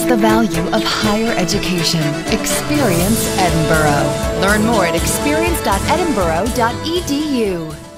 the value of higher education. Experience Edinboro. Learn more at experience.edinboro.edu.